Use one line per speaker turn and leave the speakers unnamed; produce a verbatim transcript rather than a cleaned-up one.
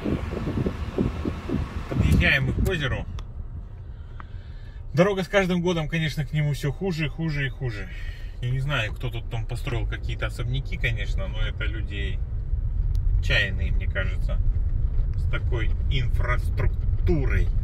Подъезжаем мы к озеру. Дорога с каждым годом, конечно, к нему все хуже, хуже и хуже. Я не знаю, кто тут там построил какие-то особняки, конечно, но это люди чайные, мне кажется, с такой инфраструктурой.